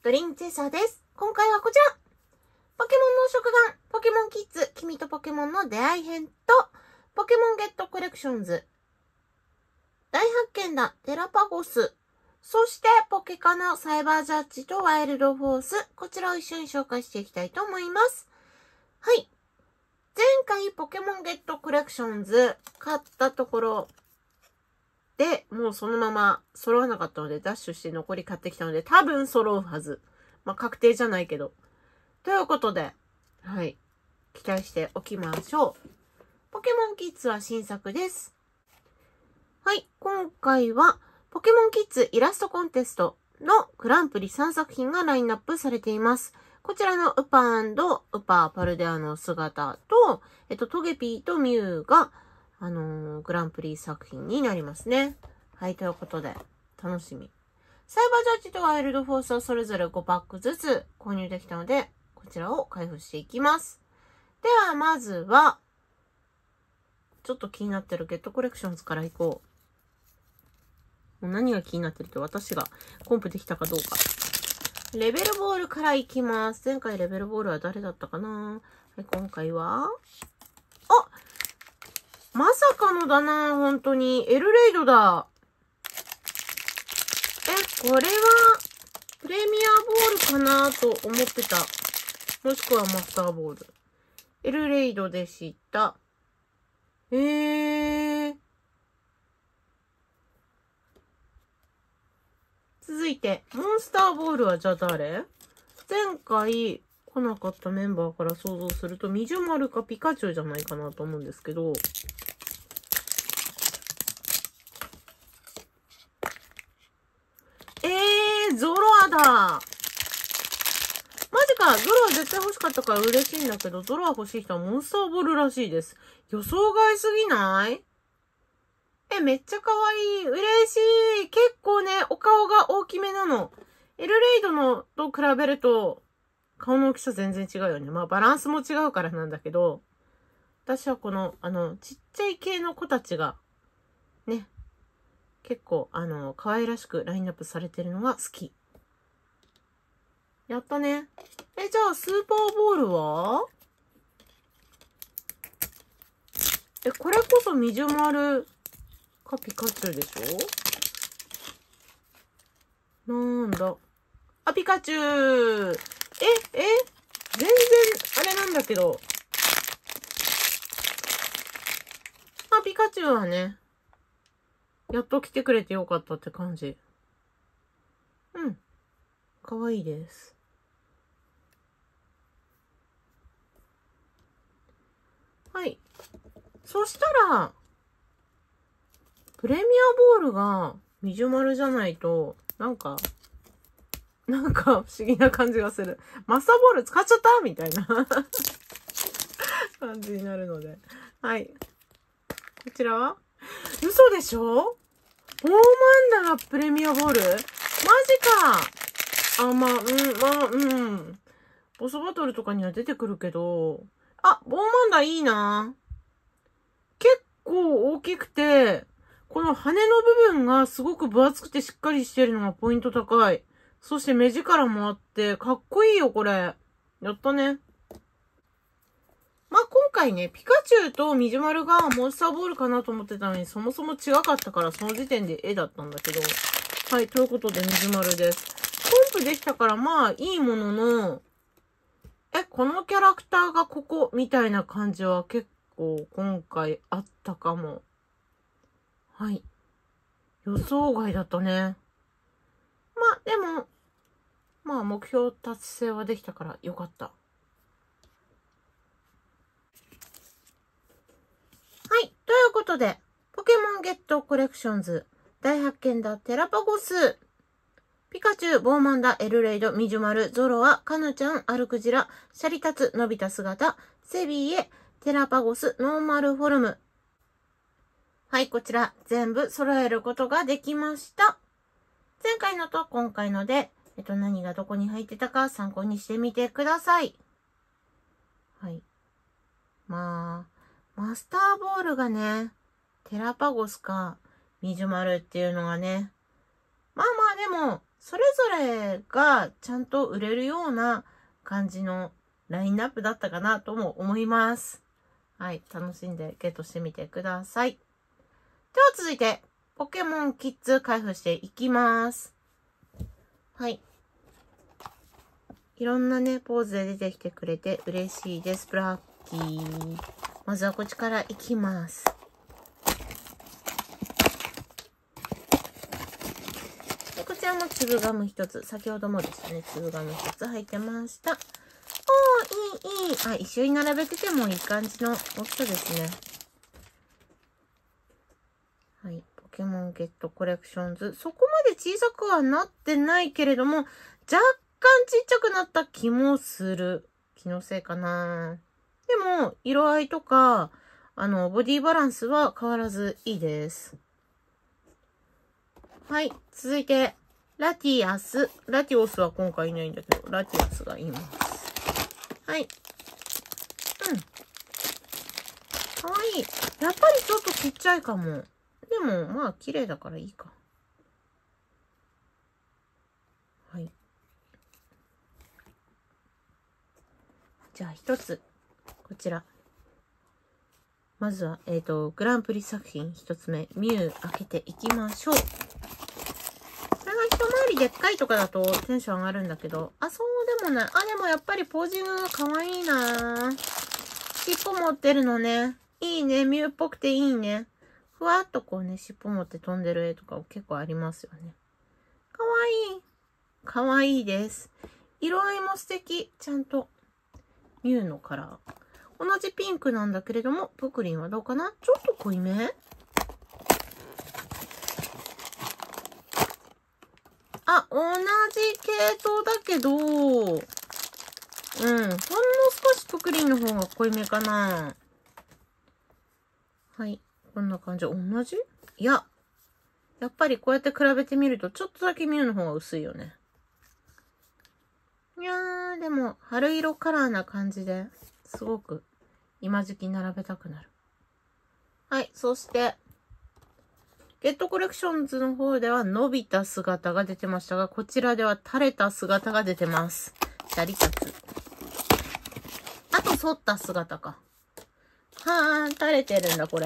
ドリンチェサーです。今回はこちら。ポケモンの食玩、ポケモンキッズ、君とポケモンの出会い編と、ポケモンゲットコレクションズ、大発見だ、テラパゴス、そしてポケカのサイバージャッジとワイルドフォース、こちらを一緒に紹介していきたいと思います。はい。前回ポケモンゲットコレクションズ買ったところで、もうそのまま揃わなかったのでダッシュして残り買ってきたので多分揃うはず。まあ確定じゃないけど。ということで、はい。期待しておきましょう。ポケモンキッズは新作です。はい。今回はポケモンキッズイラストコンテストのグランプリ3作品がラインナップされています。こちらのウパーウパーパルデアの姿と、トゲピーとミュウが、グランプリ作品になりますね。はい、ということで、楽しみ。サイバージャッジとワイルドフォースはそれぞれ5パックずつ購入できたので、こちらを開封していきます。では、まずは、ちょっと気になってるゲットコレクションズからいこう。もう何が気になってるって私がコンプできたかどうか。レベルボールからいきます。前回レベルボールは誰だったかな？はい、今回はまさかのだな、本当に。エルレイドだ。これは、プレミアボールかなと思ってた。もしくはマスターボール。エルレイドでした。続いて、モンスターボールはじゃあ誰？前回来なかったメンバーから想像すると、ミジュマルかピカチュウじゃないかなと思うんですけど、ゾロアだ。マジか。ゾロは絶対欲しかったから嬉しいんだけど、ゾロは欲しい人はモンスターボールらしいです。予想外すぎない？めっちゃ可愛い。嬉しい。結構ね、お顔が大きめなの。エルレイドのと比べると、顔の大きさ全然違うよね。まあバランスも違うからなんだけど、私はこの、ちっちゃい系の子たちが、ね、結構、可愛らしくラインナップされてるのが好き。やったね。じゃあ、スーパーボールはこれこそミジュマルかピカチュウでしょ？なんだ。あ、ピカチュウ。全然、あれなんだけど。あ、ピカチュウはね、やっと来てくれてよかったって感じ。うん。かわいいです。はい。そしたら、プレミアボールがミジュマルじゃないと、なんか不思議な感じがする。マスターボール使っちゃったみたいな感じになるので。はい。こちらは嘘でしょ？ボーマンダがプレミアボール？マジか。ボスバトルとかには出てくるけど。あ、ボーマンダいいな。結構大きくて、この羽の部分がすごく分厚くてしっかりしてるのがポイント高い。そして目力もあって、かっこいいよ、これ。やったね。まあ、今回ね、ピカチュウとミジュマルがモンスターボールかなと思ってたのに、そもそも違かったから、その時点で絵だったんだけど。はい、ということでミジュマルです。コンプできたから、まあ、いいものの、このキャラクターがここ、みたいな感じは結構今回あったかも。はい。予想外だったね。でも、目標達成はできたからよかった。はい。ということで、ポケモンゲットコレクションズ、大発見だ、テラパゴス、ピカチュウ、ボーマンダ、エルレイド、ミジュマル、ゾロア、カヌちゃん、アルクジラ、シャリタツ、のび太姿、セビーエ、テラパゴス、ノーマルフォルム。はい、こちら全部揃えることができました。前回のと今回ので、何がどこに入ってたか参考にしてみてください。はい。マスターボールがね、テラパゴスか、ミジュマルっていうのがね。でも、 それぞれがちゃんと売れるような感じのラインナップだったかなとも思います。はい。楽しんでゲットしてみてください。では続いて、ポケモンキッズ開封していきます。はい。いろんなね、ポーズで出てきてくれて嬉しいです。ブラッキー。まずはこっちからいきます。でこちらも粒ガム一つ。先ほどもでしたね。粒ガム一つ入ってました。おー、いい。あ、一緒に並べててもいい感じの大きさですね。はい。ポケモンゲットコレクションズ。そこまで小さくはなってないけれども、若干ちっちゃくなった気もする。気のせいかな。でも、色合いとか、ボディバランスは変わらずいいです。はい。続いて、ラティアス。ラティオスは今回いないんだけど、ラティアスがいます。はい。うん。かわいい。やっぱりちょっとちっちゃいかも。でも、まあ、綺麗だからいいか。はい。じゃあ、一つ。こちら。まずは、グランプリ作品一つ目、ミュウ開けていきましょう。これが一回りでっかいとかだとテンション上がるんだけど、あ、そうでもない。あ、でもやっぱりポージングが可愛いなぁ。尻尾持ってるのね。いいね。ミュウっぽくていいね。ふわっとこうね、尻尾持って飛んでる絵とか結構ありますよね。可愛い。可愛いです。色合いも素敵。ちゃんと。ミュウのカラー。同じピンクなんだけれども、ポクリンはどうかな？ちょっと濃いめ？あ、同じ系統だけど、ほんの少しポクリンの方が濃いめかな。はい。こんな感じ。同じ？いや。やっぱりこうやって比べてみると、ちょっとだけミュウの方が薄いよね。いやー、でも、春色カラーな感じで、すごく今時期並べたくなる。はい。そして、ゲットコレクションズの方では伸びた姿が出てましたが、こちらでは垂れた姿が出てます。シャリタツ。あと、反った姿か。はーん、垂れてるんだ、これ。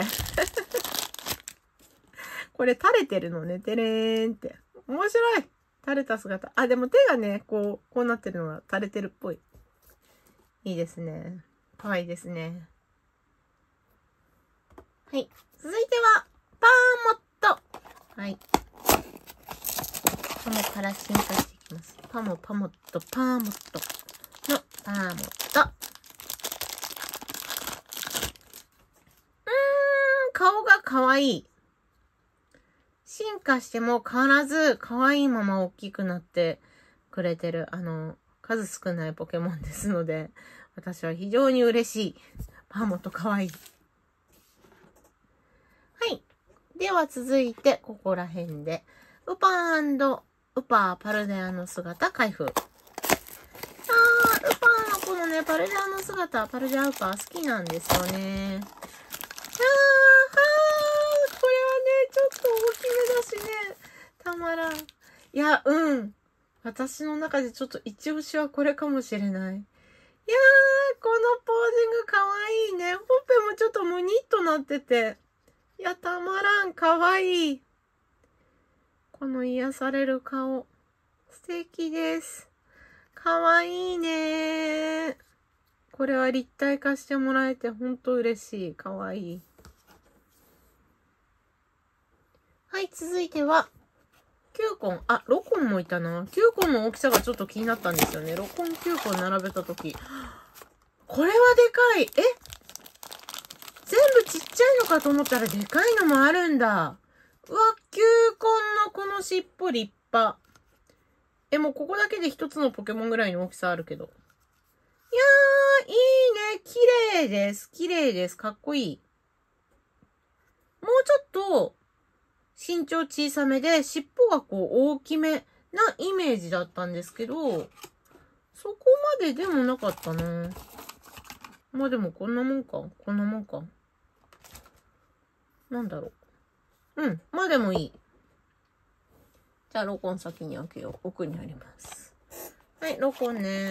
これ垂れてるのね、てれーんって。面白い。垂れた姿。あ、でも手がね、こうなってるのが垂れてるっぽい。いいですね。かわいいですね。はい。続いては、パーモット。はい。パモから進化していきます。パモット、パーモットのパーモット。顔がかわいい。進化しても変わらず可愛いまま大きくなってくれてる、数少ないポケモンですので、私は非常に嬉しい。パーモット可愛い。はい。では続いて、ここら辺で、ウパーパルデアの姿開封。ウパーのこのね、パルデアの姿、パルデアウパー好きなんですよね。これはね、ちょっと大きめだしね、たまらん。いや、私の中でちょっと一押しはこれかもしれない。いやー、このポージングかわいいね。ほっぺもちょっとムニッとなってて。いや、たまらん、かわいい。この癒される顔。素敵です。かわいいね。これは立体化してもらえてほんと嬉しい。かわいい。はい、続いては、9コン。あ、6コンもいたな。9コンの大きさがちょっと気になったんですよね。6コン、9コン並べたとき。これはでかい。全部ちっちゃいのかと思ったらでかいのもあるんだ。うわ、9コンのこの尻尾立派。もうここだけで一つのポケモンぐらいの大きさあるけど。いやー、いいね。綺麗です。綺麗です。かっこいい。もうちょっと、身長小さめで、尻尾がこう大きめなイメージだったんですけど、そこまででもなかったな。まあでもこんなもんか。こんなもんか。なんだろう。まあでもいい。じじゃあ、ロコン先に開けよう。奥にあります。はい、ロコンね。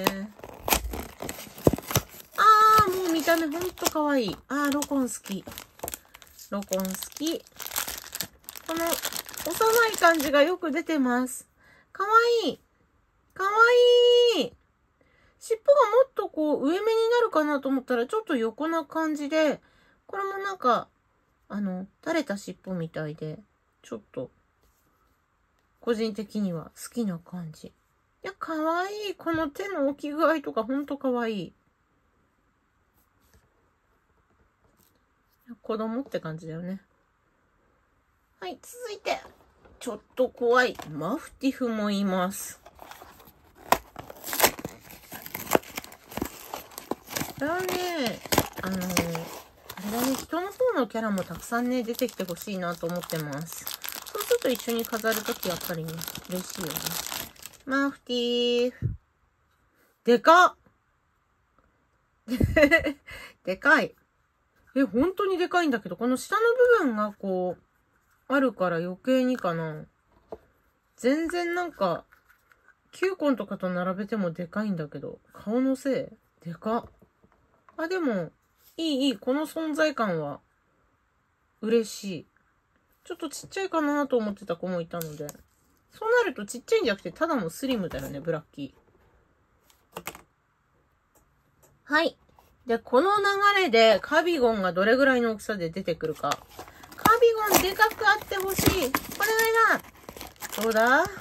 もう見た目ほんとかわいい。ロコン好き。ロコン好き。この、幼い感じがよく出てます。かわいい。かわいい。尻尾がもっとこう、上目になるかなと思ったら、ちょっと横な感じで、これもなんか、垂れた尻尾みたいで、ちょっと、個人的には好きな感じ。いや、かわいい。この手の置き具合とかほんとかわいい。子供って感じだよね。はい、続いて、ちょっと怖いマフティフもいます。これはね、あれだね、人の方のキャラもたくさんね、出てきてほしいなと思ってます。そうすると一緒に飾るときやっぱりね、嬉しいよね。マフティフ。でかっでかい。本当にでかいんだけど、この下の部分がこう、あるから余計にかな。全然なんか、キューコンとかと並べてもでかいんだけど、顔のせいでかっ。でも、いい。この存在感は、嬉しい。ちょっとちっちゃいかなと思ってた子もいたので。そうなるとちっちゃいんじゃなくて、ただのスリムだよね、ブラッキー。はい。で、この流れでカビゴンがどれぐらいの大きさで出てくるか。カビゴンでかくあってほしい。これだ。どうだ？比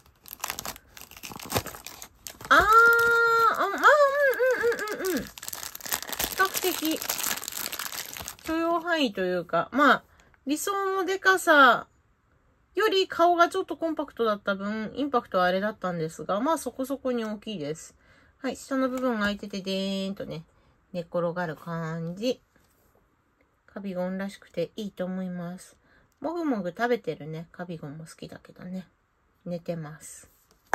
較的許容範囲というか、理想のでかさより顔がちょっとコンパクトだった分、インパクトはあれだったんですが、そこそこに大きいです。はい、下の部分が開いててでーんとね、寝っ転がる感じ。カビゴンらしくていいと思います。もぐもぐ食べてるね。カビゴンも好きだけどね。寝てます。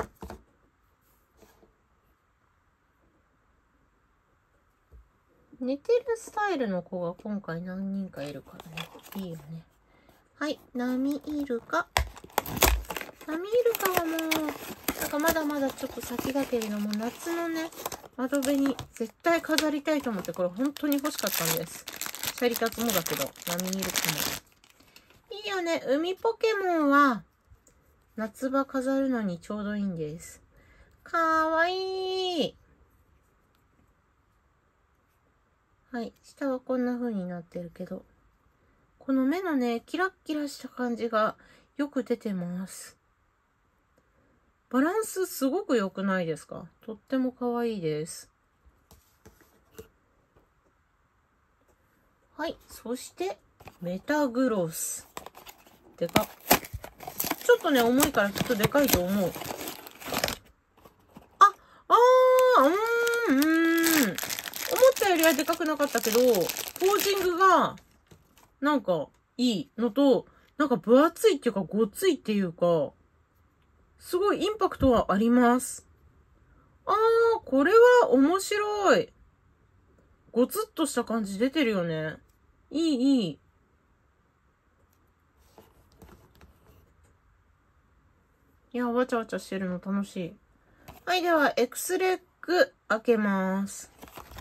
寝てるスタイルの子が今回何人かいるからね。いいよね。はい。ナミイルカ。ナミイルカはもう、なんかまだまだちょっと先だけれども、夏のね、窓辺に絶対飾りたいと思って、これ本当に欲しかったんです。シャリタツもだけど、ナミイルカも。いいよね。海ポケモンは、夏場飾るのにちょうどいいんです。かわいい。はい。下はこんな風になってるけど、この目のね、キラッキラした感じがよく出てます。バランスすごく良くないですか？とっても可愛いです。はい。そして、メタグロス。でかっ。ちょっとね、重いからきっとでかいと思う。思ったよりはでかくなかったけど、ポージングが、なんか、いいのと、なんか分厚いっていうか、ごついっていうか、すごいインパクトはあります。これは面白い。ごつっとした感じ出てるよね。いい。いや、わちゃわちゃしてるの楽しい。はい、では、エクスレッグ開けます。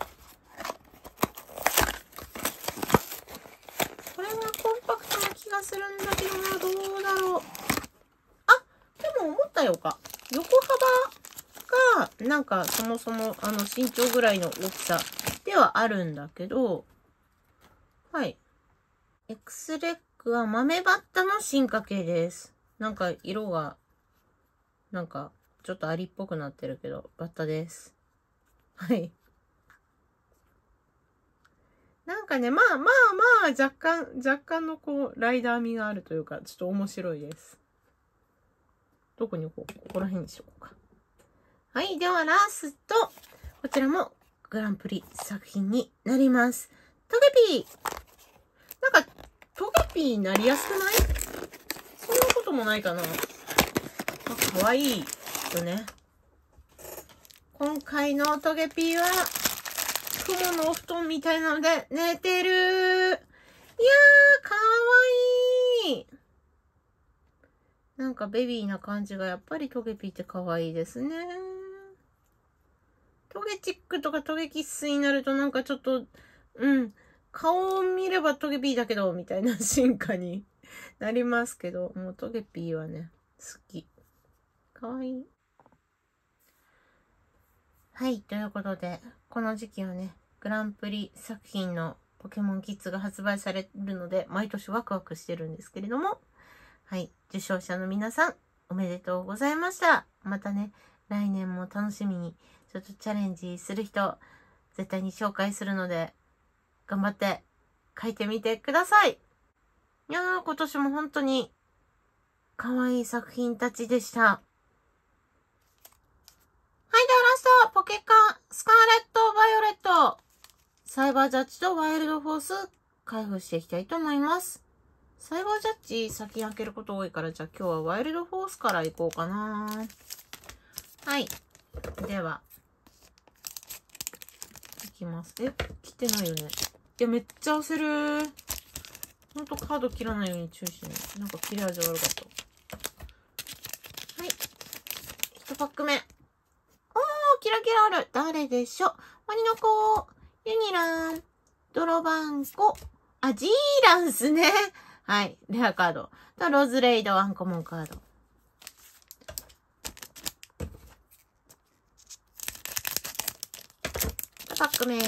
これはコンパクトな気がするんだけどな、どうだろう。でも思ったよか。横幅が、なんかそもそも身長ぐらいの大きさではあるんだけど、はい。エクスレッグは豆バッタの進化系です。なんか色が、なんかちょっとアリっぽくなってるけど、バッタです。はい。なんかね、若干のこう、ライダー味があるというか、ちょっと面白いです。どこに置こう？ここら辺にしようか。はい。では、ラスト。こちらもグランプリ作品になります。トゲピー。なんか、トゲピーになりやすくない？そんなこともないかな。かわいいよね。今回のトゲピーは、雲のお布団みたいなので寝てる。いやー、かわいい。なんかベビーな感じがやっぱりトゲピーって可愛いですね。トゲチックとかトゲキッスになるとなんかちょっと、顔を見ればトゲピーだけど、みたいな進化になりますけど、もうトゲピーはね、好き。可愛い。はい、ということで、この時期はね、グランプリ作品のポケモンキッズが発売されるので、毎年ワクワクしてるんですけれども、はい、受賞者の皆さん、おめでとうございました。またね、来年も楽しみに、ちょっとチャレンジする人、絶対に紹介するので、頑張って書いてみてください。いやー、今年も本当に可愛い作品たちでした。はい、ではラスト、ポケカン、スカーレット、バイオレット、サイバージャッジとワイルドフォース、開封していきたいと思います。サイバージャッジ先に開けること多いから、じゃあ今日はワイルドフォースからいこうかな。はい。では、いきます。切ってないよね。いや、めっちゃ焦る。ほんとカード切らないように注意してね。なんか切れ味悪かった。はい。1パック目。おー、キラキラある。誰でしょう。ワニの子、ユニラン、ドロバンコ、ジーランスね。はい。レアカード。と、ローズレイド、アンコモンカード。2パック目。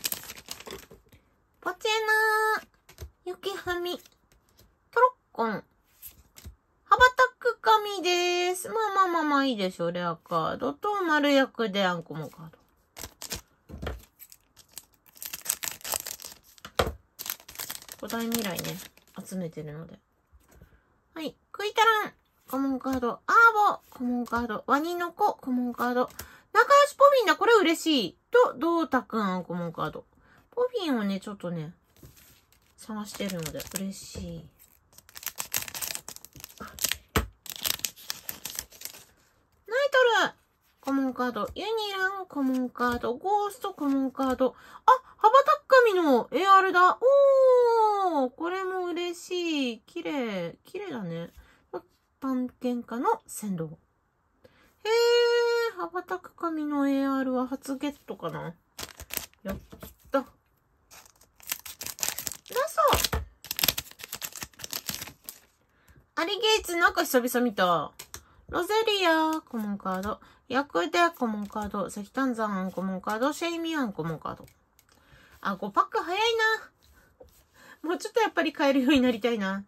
ポチエナー、雪はみ、トロッコン、羽ばたく紙です。まあいいでしょう。レアカードと丸役でアンコモンカード。古代未来ね、集めてるので。はい。クイタラン、コモンカード。アーボ、コモンカード。ワニの子、コモンカード。仲良しポフィンだ、これ嬉しい。と、ドータくん、コモンカード。ポフィンをね、ちょっとね、探してるので嬉しい。ナイトル、コモンカード。ユニラン、コモンカード。ゴースト、コモンカード。羽ばたく紙の AR だ。おー、これも嬉しい。綺麗だね。探検家の先導。羽ばたく紙の AR は初ゲットかな。やった。ラストアリゲイツなんか久々見た。ロゼリア、コモンカード。ヤクデ、コモンカード。石炭山、コモンカード。シェイミアン、コモンカード。5パック早いな。もうちょっとやっぱり買えるようになりたいな。はい。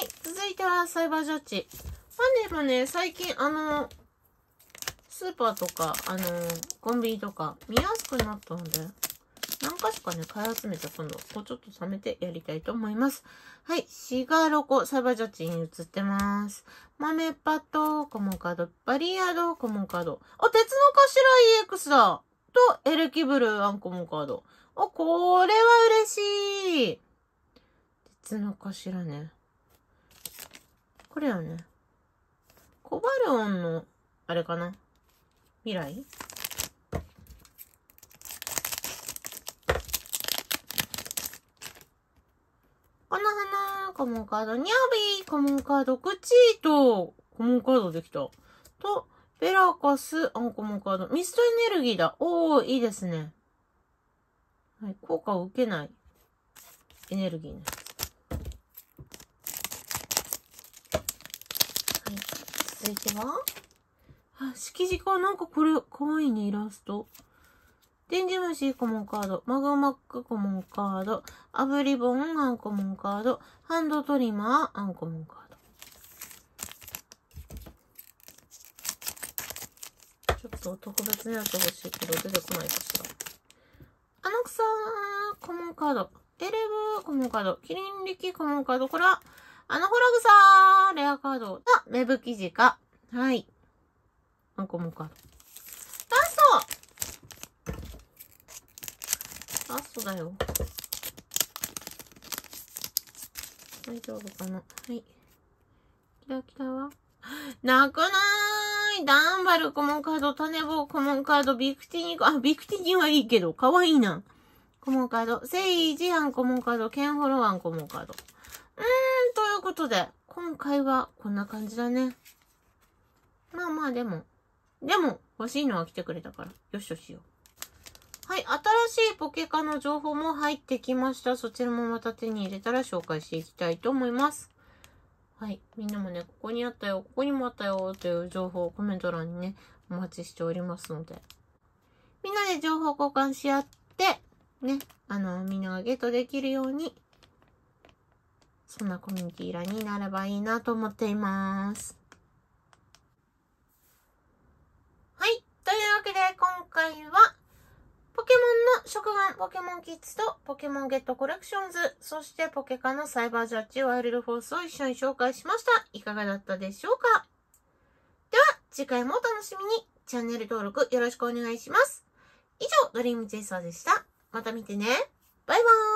続いてはサイバージャッジ。でもね、最近スーパーとか、コンビニとか見やすくなったので、何か所かね、買い集めて今度、こうちょっと冷めてやりたいと思います。はい。シガロコ、サイバージャッジに移ってます。豆パト、コモンカード、バリアード、コモンカード。鉄の頭 EX だと、エレキブル、アンコモンカード。これは嬉しい。鉄の頭ね。これよね。コバルオンの、あれかな未来この花、コモンカード、ニャビー、コモンカード、クチート、コモンカードできた。と、ベラカス、アンコモンカード、ミストエネルギーだ。いいですね。はい、効果を受けないエネルギーね。はい、続いては色地か。なんかこれ、かわいいね、イラスト。電磁虫コモンカード、マグマックコモンカード、アブリボンアンコモンカード、ハンドトリマーアンコモンカード。ちょっと特別なやつ欲しいけど出てこないかしら。草コモンカード、エレブコモンカード、キリン力コモンカード、これは、ホラグサレアカードと、メブ生地か。はい。コモンカード。ラストだよ。大丈夫かな。はい。キラキラはなくないダンバルコモンカード、タネボコモンカード、ビクティニビクティニはいいけど、かわいいな。コモンカード、セイジアンコモンカード、ケンホロワンコモンカード。 ということで、今回はこんな感じだね。まあまあでも欲しいのは来てくれたから、よしよしよ。はい、新しいポケカの情報も入ってきました。そちらもまた手に入れたら紹介していきたいと思います。はい、みんなもね、ここにあったよ、ここにもあったよ、という情報をコメント欄にね、お待ちしておりますので。みんなで情報交換し合って、ね、みんながゲットできるように、そんなコミュニティ欄になればいいなと思っています。はい。というわけで、今回は、ポケモンの食玩ポケモンキッズとポケモンゲットコレクションズ、そしてポケカのサイバージャッジワイルドフォースを一緒に紹介しました。いかがだったでしょうか？では、次回もお楽しみに。チャンネル登録よろしくお願いします。以上、ドリームチェイサーでした。また見てね。バイバーイ。